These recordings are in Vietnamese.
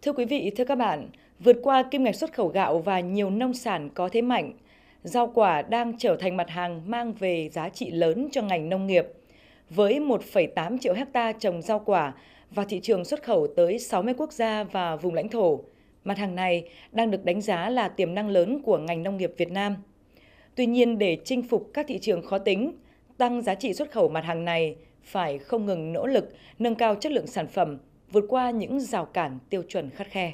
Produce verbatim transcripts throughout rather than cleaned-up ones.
Thưa quý vị, thưa các bạn, vượt qua kim ngạch xuất khẩu gạo và nhiều nông sản có thế mạnh, rau quả đang trở thành mặt hàng mang về giá trị lớn cho ngành nông nghiệp. Với một phẩy tám triệu hecta trồng rau quả và thị trường xuất khẩu tới sáu mươi quốc gia và vùng lãnh thổ, mặt hàng này đang được đánh giá là tiềm năng lớn của ngành nông nghiệp Việt Nam. Tuy nhiên, để chinh phục các thị trường khó tính, tăng giá trị xuất khẩu mặt hàng này phải không ngừng nỗ lực nâng cao chất lượng sản phẩm, vượt qua những rào cản tiêu chuẩn khắt khe.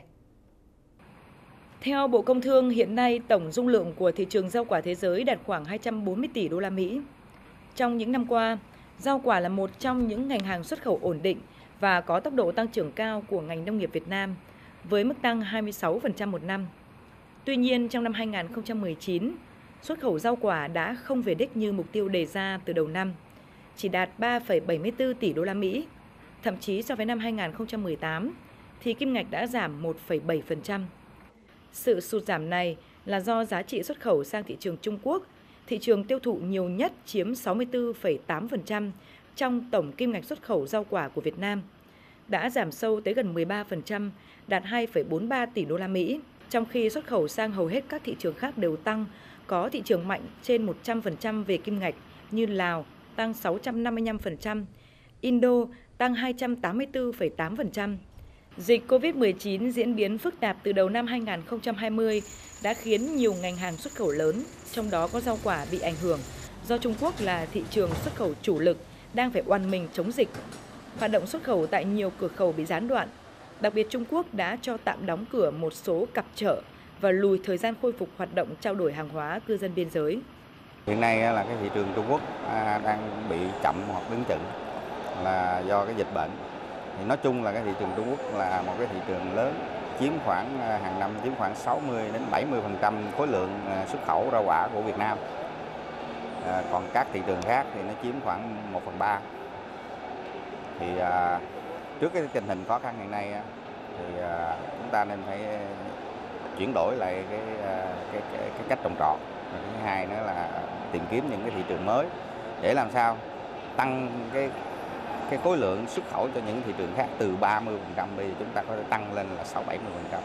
Theo Bộ Công Thương, hiện nay tổng dung lượng của thị trường rau quả thế giới đạt khoảng hai trăm bốn mươi tỷ đô la Mỹ. Trong những năm qua, rau quả là một trong những ngành hàng xuất khẩu ổn định và có tốc độ tăng trưởng cao của ngành nông nghiệp Việt Nam, với mức tăng hai mươi sáu phần trăm một năm. Tuy nhiên, trong năm hai nghìn không trăm mười chín, xuất khẩu rau quả đã không về đích như mục tiêu đề ra từ đầu năm, chỉ đạt ba phẩy bảy mươi tư tỷ đô la Mỹ. Thậm chí so với năm hai nghìn không trăm mười tám, thì kim ngạch đã giảm một phẩy bảy phần trăm. Sự sụt giảm này là do giá trị xuất khẩu sang thị trường Trung Quốc, thị trường tiêu thụ nhiều nhất chiếm sáu mươi tư phẩy tám phần trăm trong tổng kim ngạch xuất khẩu rau quả của Việt Nam, đã giảm sâu tới gần mười ba phần trăm, đạt hai phẩy bốn mươi ba tỷ đô la Mỹ, trong khi xuất khẩu sang hầu hết các thị trường khác đều tăng, có thị trường mạnh trên một trăm phần trăm về kim ngạch như Lào tăng sáu trăm năm mươi lăm phần trăm, Indo tăng hai trăm tám mươi tư phẩy tám phần trăm. Dịch Covid mười chín diễn biến phức tạp từ đầu năm hai nghìn không trăm hai mươi đã khiến nhiều ngành hàng xuất khẩu lớn, trong đó có rau quả bị ảnh hưởng, do Trung Quốc là thị trường xuất khẩu chủ lực đang phải oằn mình chống dịch. Hoạt động xuất khẩu tại nhiều cửa khẩu bị gián đoạn. Đặc biệt, Trung Quốc đã cho tạm đóng cửa một số cặp chợ và lùi thời gian khôi phục hoạt động trao đổi hàng hóa cư dân biên giới. Hiện nay là cái thị trường Trung Quốc đang bị chậm hoặc đứng chững là do cái dịch bệnh. Thì nói chung là cái thị trường Trung Quốc là một cái thị trường lớn, chiếm khoảng hàng năm chiếm khoảng sáu mươi đến bảy mươi phần trăm khối lượng xuất khẩu rau quả của Việt Nam. À, còn các thị trường khác thì nó chiếm khoảng một phần ba. Thì à, trước cái tình hình khó khăn hiện nay thì à, chúng ta nên phải chuyển đổi lại cái cái, cái, cái cách trồng trọt. Và thứ hai nữa là tìm kiếm những cái thị trường mới để làm sao tăng cái cái khối lượng xuất khẩu cho những thị trường khác từ ba mươi phần trăm bây giờ chúng ta có thể tăng lên là sáu bảy mươi phần trăm.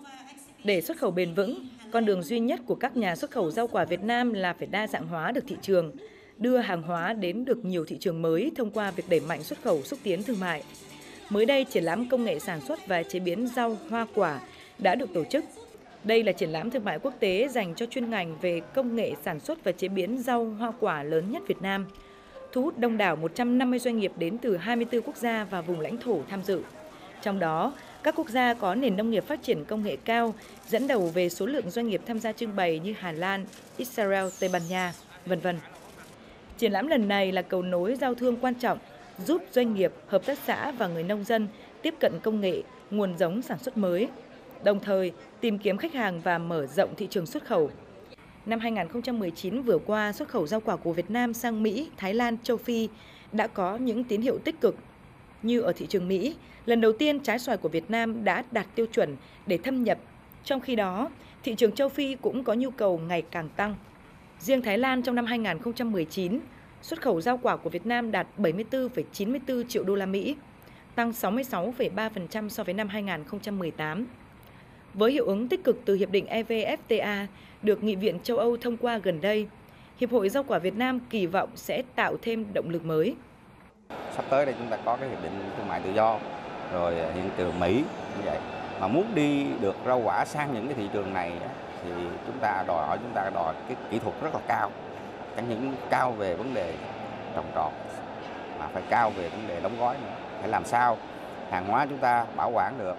Để xuất khẩu bền vững, con đường duy nhất của các nhà xuất khẩu rau quả Việt Nam là phải đa dạng hóa được thị trường, đưa hàng hóa đến được nhiều thị trường mới thông qua việc đẩy mạnh xuất khẩu xúc tiến thương mại. Mới đây, triển lãm công nghệ sản xuất và chế biến rau hoa quả đã được tổ chức. Đây là triển lãm thương mại quốc tế dành cho chuyên ngành về công nghệ sản xuất và chế biến rau hoa quả lớn nhất Việt Nam, thu hút đông đảo một trăm năm mươi doanh nghiệp đến từ hai mươi tư quốc gia và vùng lãnh thổ tham dự. Trong đó, các quốc gia có nền nông nghiệp phát triển công nghệ cao, dẫn đầu về số lượng doanh nghiệp tham gia trưng bày như Hà Lan, Israel, Tây Ban Nha, vân vân. Triển lãm lần này là cầu nối giao thương quan trọng, giúp doanh nghiệp, hợp tác xã và người nông dân tiếp cận công nghệ, nguồn giống sản xuất mới, đồng thời tìm kiếm khách hàng và mở rộng thị trường xuất khẩu. Năm hai nghìn không trăm mười chín vừa qua, xuất khẩu rau quả của Việt Nam sang Mỹ, Thái Lan, châu Phi đã có những tín hiệu tích cực. Như ở thị trường Mỹ, lần đầu tiên trái xoài của Việt Nam đã đạt tiêu chuẩn để thâm nhập. Trong khi đó, thị trường châu Phi cũng có nhu cầu ngày càng tăng. Riêng Thái Lan trong năm hai nghìn không trăm mười chín, xuất khẩu rau quả của Việt Nam đạt bảy mươi tư phẩy chín mươi tư triệu đô la Mỹ, tăng sáu mươi sáu phẩy ba phần trăm so với năm hai nghìn không trăm mười tám. Với hiệu ứng tích cực từ Hiệp định e vê ép tê a được Nghị viện châu Âu thông qua gần đây, Hiệp hội Rau quả Việt Nam kỳ vọng sẽ tạo thêm động lực mới. Sắp tới đây chúng ta có cái Hiệp định Thương mại Tự do, rồi hiện trường Mỹ như vậy. Mà muốn đi được rau quả sang những cái thị trường này thì chúng ta đòi hỏi chúng ta đòi cái kỹ thuật rất là cao. Chẳng những cao về vấn đề trồng trọt mà phải cao về vấn đề đóng gói nữa. Phải làm sao hàng hóa chúng ta bảo quản được,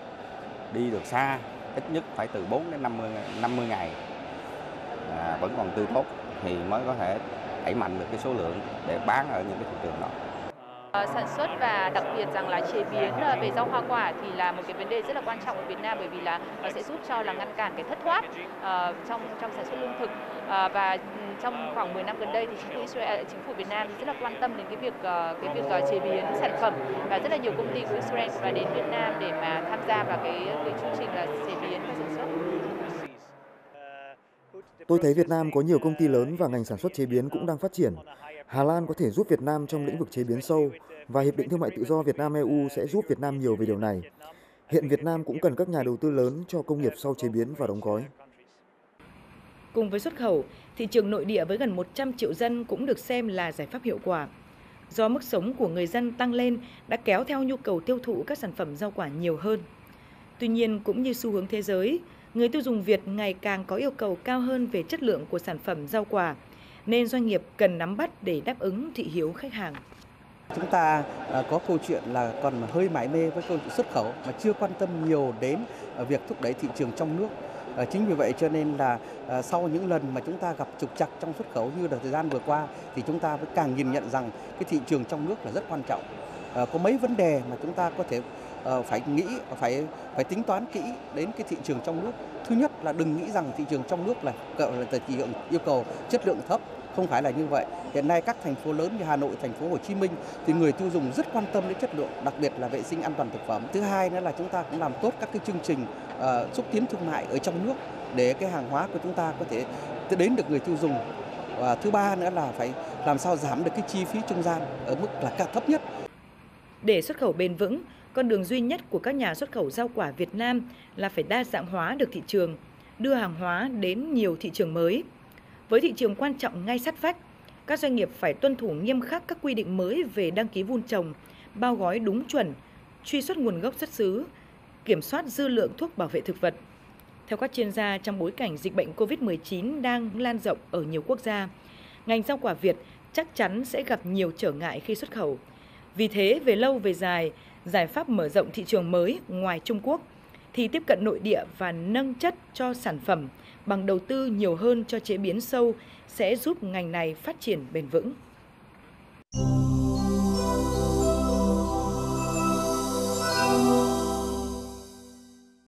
đi được xa, ít nhất phải từ bốn đến năm mươi ngày à, vẫn còn tươi tốt thì mới có thể đẩy mạnh được cái số lượng để bán ở những cái thị trường đó. Sản xuất và đặc biệt rằng là chế biến về rau hoa quả thì là một cái vấn đề rất là quan trọng ở Việt Nam, bởi vì là nó sẽ giúp cho là ngăn cản cái thất thoát uh, trong trong sản xuất lương thực, uh, và trong khoảng mười năm gần đây thì chính phủ Israel, chính phủ Việt Nam thì rất là quan tâm đến cái việc uh, cái việc uh, chế biến sản phẩm, và rất là nhiều công ty của Israel cũng đã đến Việt Nam để mà tham gia vào cái cái chương trình là chế biến và sản xuất. Tôi thấy Việt Nam có nhiều công ty lớn và ngành sản xuất chế biến cũng đang phát triển. Hà Lan có thể giúp Việt Nam trong lĩnh vực chế biến sâu và Hiệp định Thương mại Tự do Việt Nam e u sẽ giúp Việt Nam nhiều về điều này. Hiện Việt Nam cũng cần các nhà đầu tư lớn cho công nghiệp sau chế biến và đóng gói. Cùng với xuất khẩu, thị trường nội địa với gần một trăm triệu dân cũng được xem là giải pháp hiệu quả. Do mức sống của người dân tăng lên đã kéo theo nhu cầu tiêu thụ các sản phẩm rau quả nhiều hơn. Tuy nhiên, cũng như xu hướng thế giới, người tiêu dùng Việt ngày càng có yêu cầu cao hơn về chất lượng của sản phẩm rau quả, nên doanh nghiệp cần nắm bắt để đáp ứng thị hiếu khách hàng. Chúng ta có câu chuyện là còn hơi mải mê với câu chuyện xuất khẩu mà chưa quan tâm nhiều đến việc thúc đẩy thị trường trong nước. Chính vì vậy cho nên là sau những lần mà chúng ta gặp trục trặc trong xuất khẩu như đợt thời gian vừa qua thì chúng ta mới càng nhìn nhận rằng cái thị trường trong nước là rất quan trọng. Có mấy vấn đề mà chúng ta có thể phải nghĩ, phải phải tính toán kỹ đến cái thị trường trong nước. Thứ nhất là đừng nghĩ rằng thị trường trong nước là thị trường yêu cầu chất lượng thấp. Không phải là như vậy. Hiện nay các thành phố lớn như Hà Nội, thành phố Hồ Chí Minh thì người tiêu dùng rất quan tâm đến chất lượng, đặc biệt là vệ sinh an toàn thực phẩm. Thứ hai nữa là chúng ta cũng làm tốt các cái chương trình uh, xúc tiến thương mại ở trong nước để cái hàng hóa của chúng ta có thể đến được người tiêu dùng. Và thứ ba nữa là phải làm sao giảm được cái chi phí trung gian ở mức là cao thấp nhất. Để xuất khẩu bền vững, con đường duy nhất của các nhà xuất khẩu rau quả Việt Nam là phải đa dạng hóa được thị trường, đưa hàng hóa đến nhiều thị trường mới. Với thị trường quan trọng ngay sát vách, các doanh nghiệp phải tuân thủ nghiêm khắc các quy định mới về đăng ký vun trồng, bao gói đúng chuẩn, truy xuất nguồn gốc xuất xứ, kiểm soát dư lượng thuốc bảo vệ thực vật. Theo các chuyên gia, trong bối cảnh dịch bệnh Covid mười chín đang lan rộng ở nhiều quốc gia, ngành rau quả Việt chắc chắn sẽ gặp nhiều trở ngại khi xuất khẩu. Vì thế, về lâu về dài, giải pháp mở rộng thị trường mới ngoài Trung Quốc thì tiếp cận nội địa và nâng chất cho sản phẩm bằng đầu tư nhiều hơn cho chế biến sâu sẽ giúp ngành này phát triển bền vững.